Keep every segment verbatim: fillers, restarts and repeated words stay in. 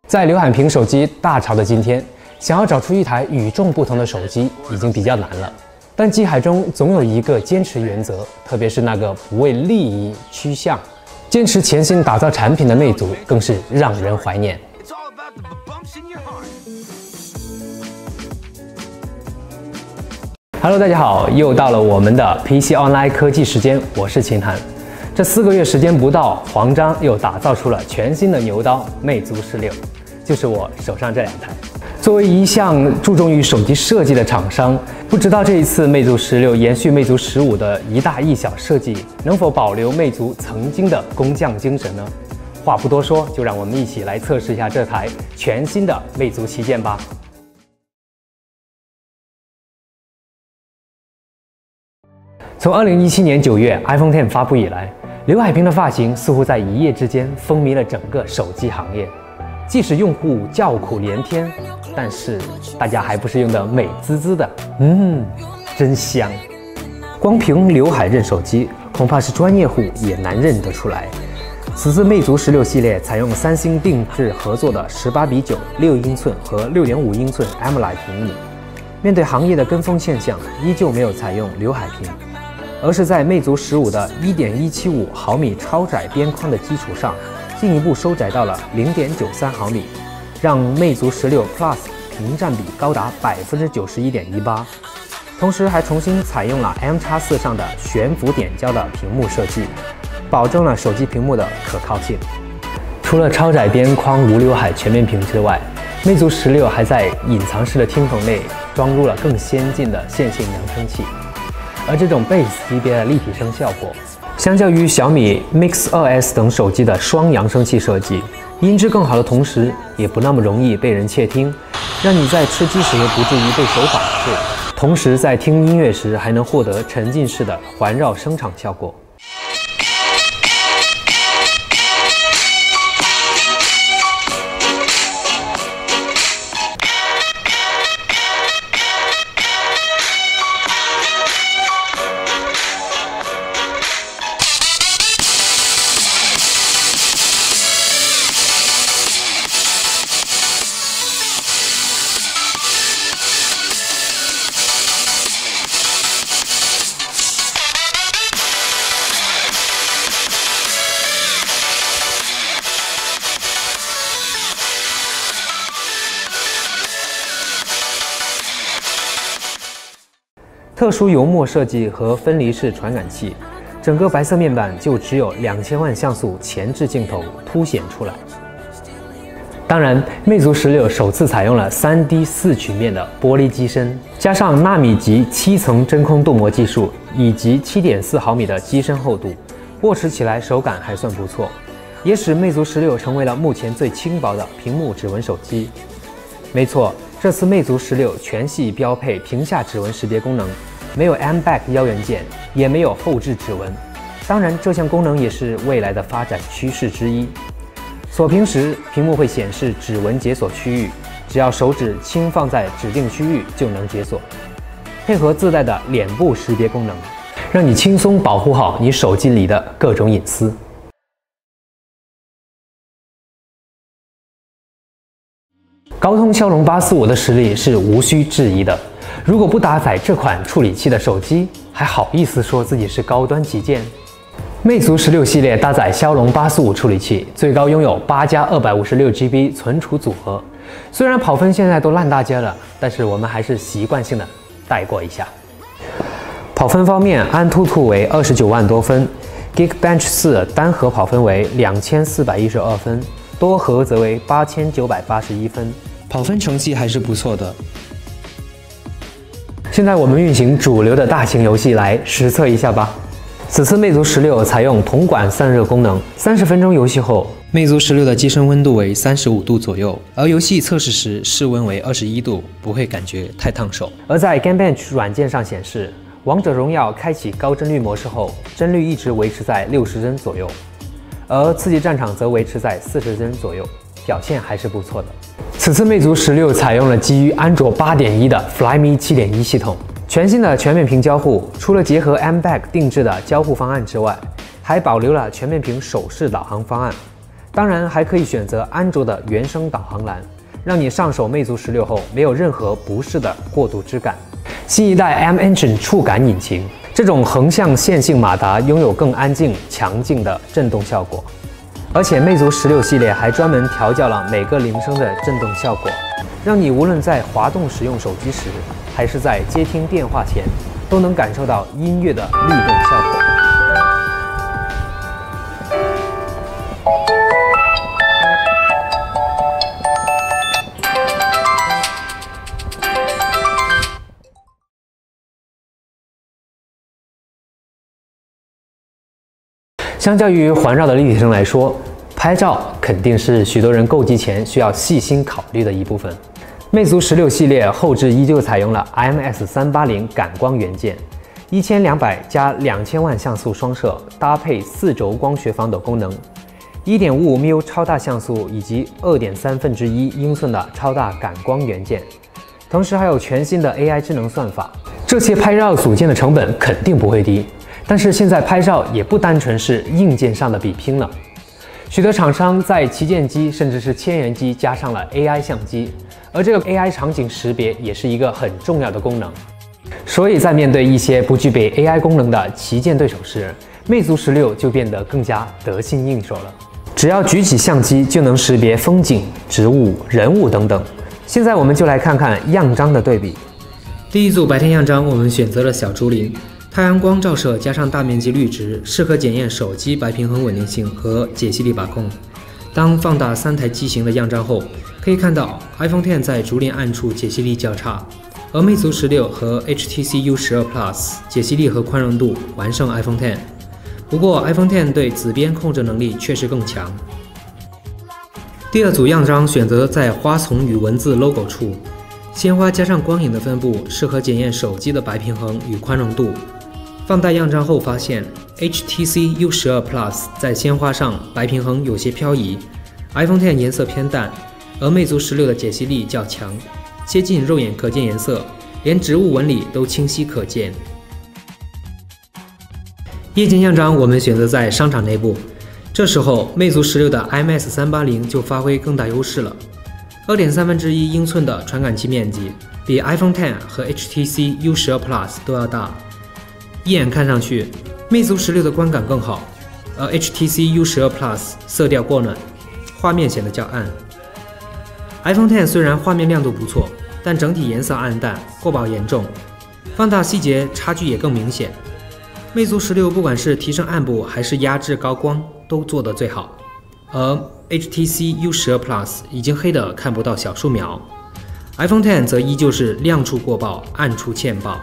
在刘海屏手机大潮的今天，想要找出一台与众不同的手机已经比较难了。但机海中总有一个坚持原则，特别是那个不为利益趋向、坚持潜心打造产品的魅族，更是让人怀念。Hello， 大家好，又到了我们的 P C Online 科技时间，我是秦涵。这四个月时间不到，黄章又打造出了全新的牛刀魅族十六，就是我手上这两台。作为一向注重于手机设计的厂商，不知道这一次魅族十六延续魅族十五的一大一小设计，能否保留魅族曾经的工匠精神呢？话不多说，就让我们一起来测试一下这台全新的魅族旗舰吧。从二零一七年九月 iPhone X 发布以来，刘海屏的发型似乎在一夜之间风靡了整个手机行业。即使用户叫苦连天，但是大家还不是用的美滋滋的，嗯，真香。光凭刘海认手机，恐怕是专业户也难认得出来。此次魅族十六系列采用三星定制合作的十八比九六英寸和六点五英寸 AMOLED 屏幕，面对行业的跟风现象，依旧没有采用刘海屏，而是在魅族十五的 一点一七五毫米超窄边框的基础上，进一步收窄到了 零点九三毫米，让魅族十六 Plus 屏占比高达 百分之九十一点一八， 同时还重新采用了 M X 四 上的悬浮点胶的屏幕设计，保证了手机屏幕的可靠性。除了超窄边框无刘海全面屏之外，魅族十六还在隐藏式的听筒内装入了更先进的线性扬声器，而这种 Bass 级别的立体声效果，相较于小米 Mix 二 S 等手机的双扬声器设计，音质更好的同时，也不那么容易被人窃听，让你在吃鸡时不至于被手绑住，同时在听音乐时还能获得沉浸式的环绕声场效果。特殊油墨设计和分离式传感器，整个白色面板就只有两千万像素前置镜头凸显出来。当然，魅族十六首次采用了 三 D 四曲面的玻璃机身，加上纳米级七层真空镀膜技术以及 七点四毫米的机身厚度，握持起来手感还算不错，也使魅族十六成为了目前最轻薄的屏幕指纹手机。没错，这次魅族十六全系标配屏下指纹识别功能，没有 M B A C 腰元件，也没有后置指纹。当然，这项功能也是未来的发展趋势之一。锁屏时，屏幕会显示指纹解锁区域，只要手指轻放在指定区域就能解锁，配合自带的脸部识别功能，让你轻松保护好你手机里的各种隐私。高通骁龙八四五的实力是无需质疑的，如果不搭载这款处理器的手机，还好意思说自己是高端旗舰？魅族十六系列搭载骁龙八四五处理器，最高拥有八加二百五十六 G B 存储组合。虽然跑分现在都烂大街了，但是我们还是习惯性的带过一下。跑分方面，安兔兔为二十九万多分 ，Geekbench 四单核跑分为两千四百一十二分，多核则为八千九百八十一分。跑分成绩还是不错的。现在我们运行主流的大型游戏来实测一下吧。此次魅族十六采用铜管散热功能，三十分钟游戏后，魅族十六的机身温度为三十五度左右，而游戏测试时室温为二十一度，不会感觉太烫手。而在 Geekbench 软件上显示，王者荣耀开启高帧率模式后，帧率一直维持在六十帧左右，而刺激战场则维持在四十帧左右，表现还是不错的。此次魅族十六采用了基于安卓 八点一 的 Flyme 七点一 系统，全新的全面屏交互，除了结合 M B A C 定制的交互方案之外，还保留了全面屏手势导航方案。 当然，还可以选择安卓的原生导航栏，让你上手魅族十六后没有任何不适的过渡之感。新一代 M Engine 触感引擎，这种横向线性马达拥有更安静、强劲的震动效果。而且魅族十六系列还专门调教了每个铃声的震动效果，让你无论在滑动使用手机时，还是在接听电话前，都能感受到音乐的律动效果。相较于环绕的立体声来说，拍照肯定是许多人购机前需要细心考虑的一部分。魅族十六系列后置依旧采用了 I M S 三八零感光元件，一千两百加两千万像素双摄，搭配四轴光学防抖功能， 一点五五 μ 超大像素以及二点三分之一英寸的超大感光元件，同时还有全新的 A I 智能算法。这些拍照组件的成本肯定不会低。但是现在拍照也不单纯是硬件上的比拼了，许多厂商在旗舰机甚至是千元机加上了 A I 相机，而这个 A I 场景识别也是一个很重要的功能。所以在面对一些不具备 A I 功能的旗舰对手时，魅族十六就变得更加得心应手了。只要举起相机就能识别风景、植物、人物等等。现在我们就来看看样张的对比。第一组白天样张，我们选择了小竹林。太阳光照射加上大面积绿植，适合检验手机白平衡稳定性和解析力把控。当放大三台机型的样张后，可以看到 iPhone X 在竹林暗处解析力较差，而魅族十六和 H T C U 十二 Plus 解析力和宽容度完胜 iPhone X。不过 iPhone X 对紫边控制能力确实更强。第二组样张选择在花丛与文字 logo 处，鲜花加上光影的分布，适合检验手机的白平衡与宽容度。放大样张后发现 ，H T C U 十二 Plus 在鲜花上白平衡有些漂移 ，iPhone X 颜色偏淡，而魅族十六的解析力较强，接近肉眼可见颜色，连植物纹理都清晰可见。夜间样张我们选择在商场内部，这时候魅族十六的 I M S 三八零就发挥更大优势了， 二点三分之一英寸的传感器面积，比 iPhone X 和 H T C U 十二 Plus 都要大。一眼看上去，魅族十六的观感更好，而 H T C U 十二 Plus 色调过暖，画面显得较暗。iPhone X 虽然画面亮度不错，但整体颜色暗淡，过曝严重，放大细节差距也更明显。魅族十六不管是提升暗部还是压制高光，都做得最好，而 H T C U 十二 Plus 已经黑得看不到小树苗 ，iPhone X 则依旧是亮处过曝，暗处欠曝。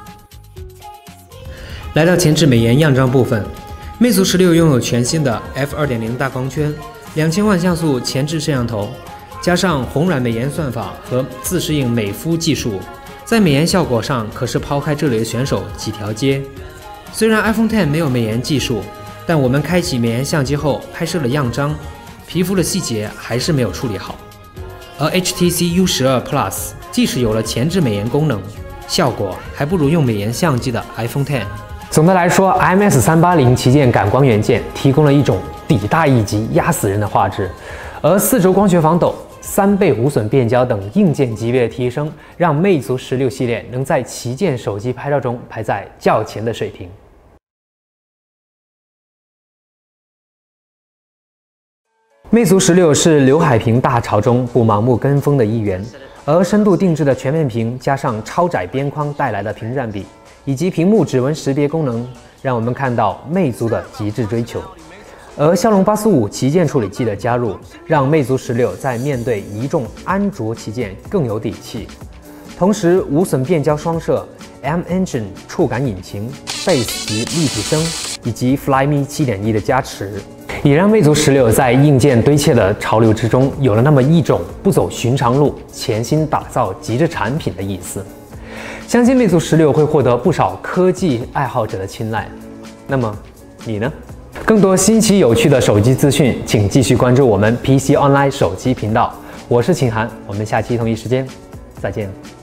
来到前置美颜样张部分，魅族十六拥有全新的 F 二点零 大光圈，两千万像素前置摄像头，加上红软美颜算法和自适应美肤技术，在美颜效果上可是抛开这里的选手几条街。虽然 iPhone X 没有美颜技术，但我们开启美颜相机后拍摄了样张，皮肤的细节还是没有处理好。而 H T C U 十二 Plus 即使有了前置美颜功能，效果还不如用美颜相机的 iPhone X。总的来说 ，I M S 三八零旗舰感光元件提供了一种底大一级、压死人的画质，而四轴光学防抖、三倍无损变焦等硬件级别的提升，让魅族十六系列能在旗舰手机拍照中排在较前的水平。魅族十六是刘海屏大潮中不盲目跟风的一员，而深度定制的全面屏加上超窄边框带来的屏占比，以及屏幕指纹识别功能，让我们看到魅族的极致追求。而骁龙八四五旗舰处理器的加入，让魅族十六在面对一众安卓旗舰更有底气。同时，无损变焦双摄、M Engine 触感引擎、Bass 级立体声以及 Flyme 七点一 的加持，也让魅族十六在硬件堆砌的潮流之中，有了那么一种不走寻常路、潜心打造极致产品的意思。相信魅族十六会获得不少科技爱好者的青睐。那么，你呢？更多新奇有趣的手机资讯，请继续关注我们 P C Online 手机频道。我是秦涵，我们下期同一时间再见。